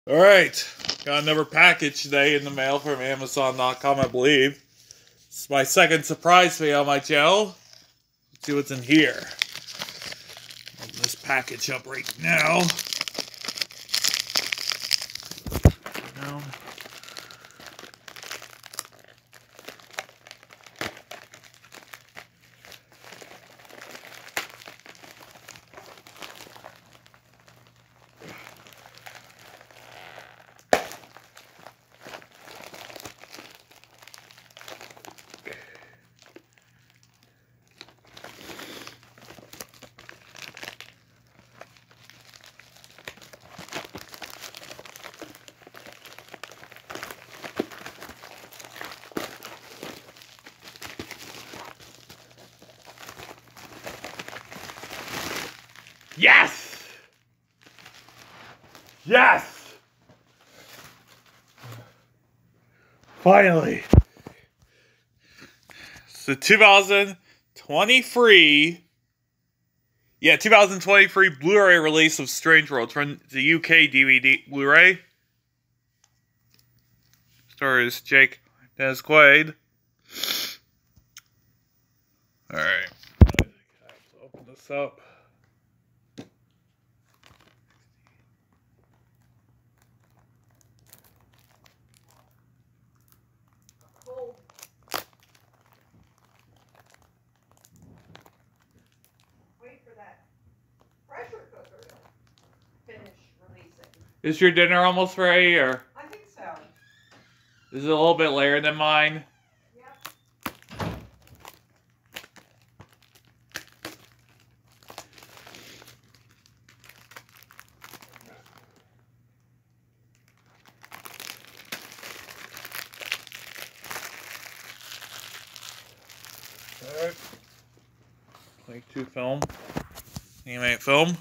Alright, got another package today in the mail from Amazon.com, I believe. It's my second surprise video on my channel. Let's see what's in here. Open this package up right now. Yes! Yes! Finally! It's the 2023 Blu-ray release of Strange World from the UK DVD Blu-ray. Stars Jake Dennis Quaid. Alright. Let's open this up. Wait for that pressure cooker to finish releasing. Is your dinner almost ready, or? I think so. Is it a little bit later than mine? Yep. Alright. 22 film. Animate film.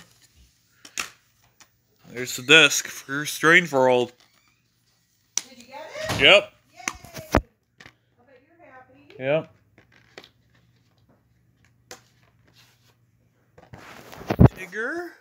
There's the disc for Strange World. Did you get it? Yep. Yay! I bet you're happy. Yep. Tigger.